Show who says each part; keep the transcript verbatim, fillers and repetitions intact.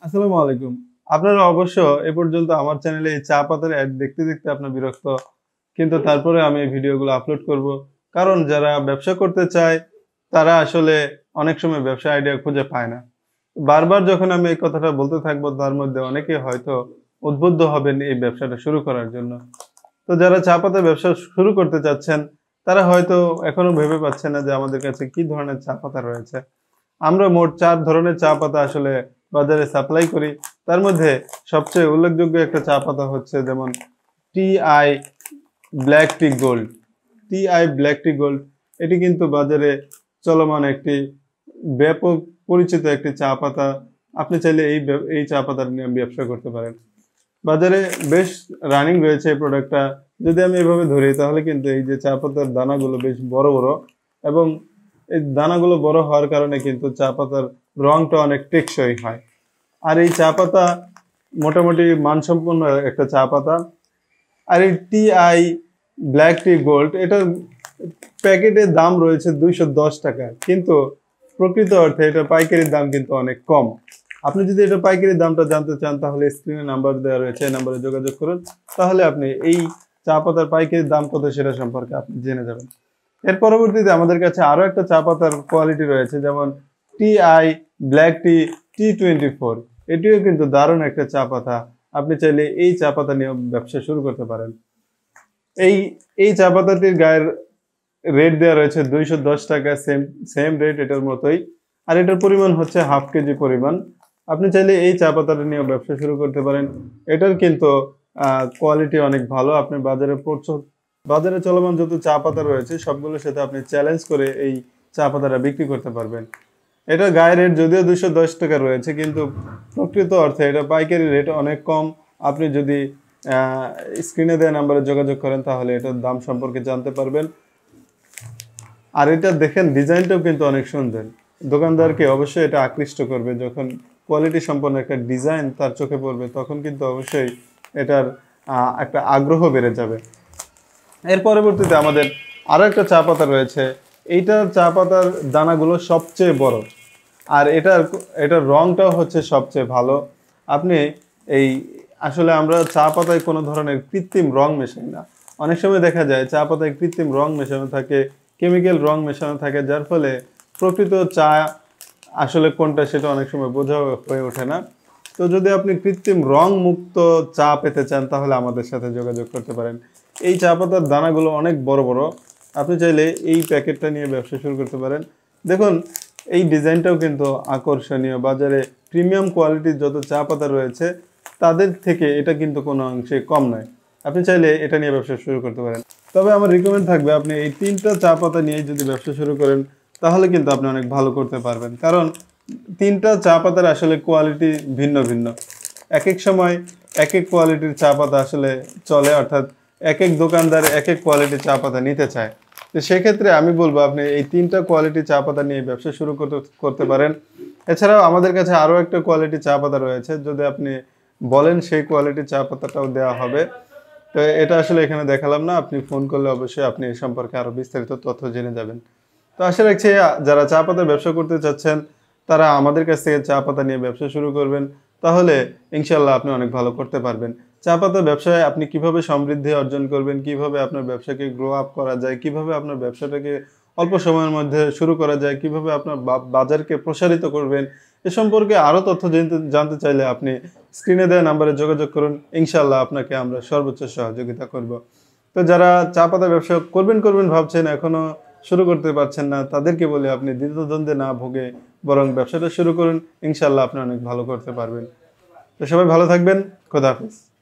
Speaker 1: আসসালামু আলাইকুম। আপনারা অবশ্য এ পর্যন্ত আমার চ্যানেলে এই চা পাতার অ্যাড দেখতে, দেখতে আপনার বিরক্ত। কিন্তু তারপরে আমি এই ভিডিওগুলো আপলোড করব। কারণ যারা ব্যবসা করতে চায়, তারা আসলে অনেক সময় ব্যবসার আইডিয়া খুঁজে পায় না। বারবার যখন আমি এই কথাটা বলতে থাকবো, তার মধ্যে অনেকে হয়তো উদ্বুদ্ধ হবেন এই ব্যবসাটা শুরু করার জন্য। তো যারা চা পাতার ব্যবসা শুরু করতে চাচ্ছেন, তারা হয়তো এখনো ভেবে পাচ্ছেন না যে আমাদের কাছে কি ধরনের চা পাতা রয়েছে। আমরা মোট চার ধরনের চা পাতা আসলে বাজারে সাপ্লাই করি। তার মধ্যে সবচেয়ে উল্লেখযোগ্য একটা চা পাতা হচ্ছে যেমন TI black tea gold. TI black tea gold এটি কিন্তু বাজারে চলমান একটি ব্যাপক পরিচিত একটি চা পাতা। আপনি চাইলে এই এই চা পাতার নিয়ে ব্যবসা করতে পারেন। বাজারে বেশ রানিং রয়েছে এই প্রোডাক্টটা। যদি আমি এভাবে ধরি তাহলে কিন্তু এই যে চা পাতার দানাগুলো বেশ বড়, বড় এবং এই দানাগুলো বড় হওয়ার কারণে কিন্তু চা পাতার রংটা অনেক টেকসই হয়। আর এই চা পাতা মোটামুটি মানসম্পন্ন একটা চা পাতা। আর এই টি-আই ব্ল্যাক টি গোল্ড এটার প্যাকেটের দাম রয়েছে দুইশো দশ টাকা, কিন্তু প্রকৃত অর্থে এটা পাইকারির দাম কিন্তু অনেক কম। আপনি যদি এটা পাইকারি দামটা জানতে চান তাহলে স্ক্রিনে নাম্বার দেওয়া রয়েছে, এই নাম্বারে যোগাযোগ করুন। তাহলে আপনি এই চা পাতার পাইকারি দাম কত সেটা সম্পর্কে আপনি জেনে যাবেন। এর পরবর্তীতে আমাদের কাছে আরো একটা চা পাতার কোয়ালিটি রয়েছে, যেমন TI black tea T twenty four. এটিও কিন্তু দারুণ একটা চা পাতা। আপনি চাইলে এই চা পাতা নিয়ে ব্যবসা শুরু করতে পারেন। এই এই চা পাতাটির গায়ের রেট দেওয়া রয়েছে দুইশো দশ টাকা, সেম সেম রেট এটার মতোই। আর এটার পরিমাণ হচ্ছে হাফ কেজি পরিমাণ। আপনি চাইলে এই চা পাতাটা নিয়ে ব্যবসা শুরু করতে পারেন। এটার কিন্তু কোয়ালিটি অনেক ভালো। আপনি বাজারে প্রচুর বাজারে চলমান যত চা পাতা রয়েছে সবগুলোর সাথে আপনি চ্যালেঞ্জ করে এই চা পাতাটা বিক্রি করতে পারবেন। এটা গায়ের রেট যদিও দুইশো দশ টাকা রয়েছে, কিন্তু প্রকৃত অর্থে এটা পাইকারি রেট অনেক কম। আপনি যদি স্ক্রিনে দেওয়া নাম্বারে যোগাযোগ করেন তাহলে এটার দাম সম্পর্কে জানতে পারবেন। আর এটা দেখেন ডিজাইনটাও কিন্তু অনেক সুন্দর। দোকানদারকে অবশ্যই এটা আকৃষ্ট করবে। যখন কোয়ালিটি সম্পন্ন একটা ডিজাইন তার চোখে পড়বে তখন কিন্তু অবশ্যই এটার একটা আগ্রহ বেড়ে যাবে। এর পরবর্তীতে আমাদের আরও একটা চা পাতা রয়েছে। এইটার চা পাতার দানাগুলো সবচেয়ে বড়, আর এটার এটার রংটাও হচ্ছে সবচেয়ে ভালো। আপনি এই আসলে আমরা চা পাতায় কোনো ধরনের কৃত্রিম রং মেশাই না। অনেক সময় দেখা যায় চা পাতায় কৃত্রিম রং মেশানো থাকে, কেমিক্যাল রং মেশানো থাকে, যার ফলে প্রকৃত চা আসলে কোনটা সেটা অনেক সময় বোঝা হয়ে ওঠে না। তো যদি আপনি কৃত্রিম রং মুক্ত চা পেতে চান তাহলে আমাদের সাথে যোগাযোগ করতে পারেন। এই চা পাতার দানাগুলো অনেক বড় বড়। আপনি চাইলে এই প্যাকেটটা নিয়ে ব্যবসা শুরু করতে পারেন। দেখুন এই ডিজাইনটাও কিন্তু আকর্ষণীয়। বাজারে প্রিমিয়াম কোয়ালিটির যত চা পাতা রয়েছে তাদের থেকে এটা কিন্তু কোনো অংশে কম নয়। আপনি চাইলে এটা নিয়ে ব্যবসা শুরু করতে পারেন। তবে আমার রিকমেন্ড থাকবে আপনি এই তিনটা চা পাতা নিয়ে যদি ব্যবসা শুরু করেন তাহলে কিন্তু আপনি অনেক ভালো করতে পারবেন। কারণ তিনটা চা পাতার আসলে কোয়ালিটি ভিন্ন ভিন্ন। এক এক সময় এক এক কোয়ালিটির চা পাতা আসলে চলে, অর্থাৎ এক এক দোকানদার এক এক কোয়ালিটির চা পাতা নিতে চায়। তো সেক্ষেত্রে আমি বলবো আপনি এই তিনটা কোয়ালিটি চা পাতা নিয়ে ব্যবসা শুরু করতে করতে পারেন। এছাড়াও আমাদের কাছে আরও একটা কোয়ালিটি চা পাতা রয়েছে, যদি আপনি বলেন সেই কোয়ালিটির চা পাতাটাও দেওয়া হবে। তো এটা আসলে এখানে দেখালাম না, আপনি ফোন করলে অবশ্যই আপনি এই সম্পর্কে আরও বিস্তারিত তথ্য জেনে যাবেন। তো আশা রাখছি যারা চা পাতার ব্যবসা করতে চাচ্ছেন তারা আমাদের কাছ থেকে চা পাতা নিয়ে ব্যবসা শুরু করবেন, তাহলে ইনশাল্লাহ আপনি অনেক ভালো করতে পারবেন। চা পাতার ব্যবসায় আপনি কিভাবে সমৃদ্ধি অর্জন করবেন, কিভাবে আপনার ব্যবসাকে গ্রো আপ করা যায়, কিভাবে আপনার ব্যবসাটাকে অল্প সময়ের মধ্যে শুরু করা যায়, কিভাবে আপনার বাজারকে প্রসারিত করবেন, এ সম্পর্কে আরও তথ্য জানতে চাইলে আপনি স্ক্রিনে দেওয়া নাম্বারে যোগাযোগ করুন। ইনশাল্লাহ আপনাকে আমরা সর্বোচ্চ সহযোগিতা করব। তো যারা চা পাতা ব্যবসা করবেন করবেন ভাবছেন এখনও শুরু করতে পারছেন না, তাদেরকে বলে আপনি দ্বিধাদ্বন্দ্বে না ভোগে বরং ব্যবসাটা শুরু করুন। ইনশাল্লাহ আপনি অনেক ভালো করতে পারবেন। তো সবাই ভালো থাকবেন। খোদা হাফেজ।